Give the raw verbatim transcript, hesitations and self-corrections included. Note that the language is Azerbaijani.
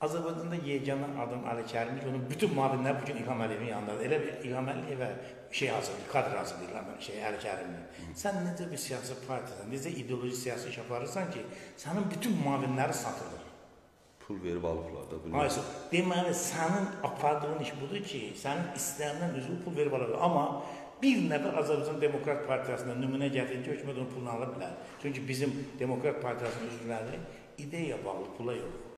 Azərbaycanda yeganə adam Ali Kərimlik, onun bütün müavinlər bugün İlham Əliyevin yanındadır. Elə bir İlham Əliyevə şey hazırlayır, kadr hazırlayır şey, Ali Kərimlik. Sən necə bir siyasi partiyasan, necə ideoloji siyasi iş aparırsan ki, sənin bütün müavinləri satılır. Pul verib alıblar da. Hayır, deməli, sənin apardığın iş budur ki, sənin istənilən üzvü pul verib alır. Amma bir nəfər Azərbaycan Demokrat Partiyasında nümunə gətirince hökumət onun pulunu ala bilər. Çünki bizim Demokrat Partiyasının üzvləri ideya bağlı, pula yox.